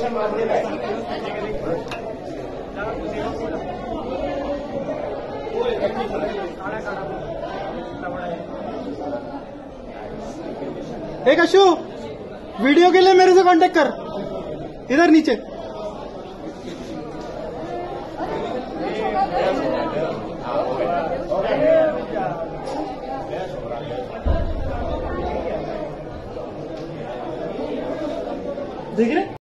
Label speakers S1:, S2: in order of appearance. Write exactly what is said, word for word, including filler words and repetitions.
S1: एक अशु, वीडियो के लिए मेरे से कांटेक्ट कर, इधर नीचे। देख रहे